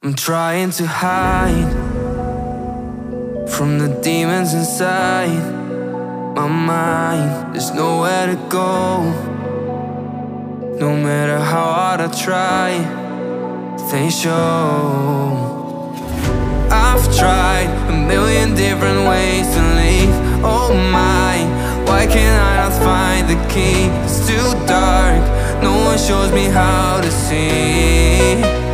I'm trying to hide from the demons inside my mind. There's nowhere to go, no matter how hard I try, they show. I've tried a million different ways to leave. Oh my, why can't I not find the key? It's too dark, no one shows me how to see.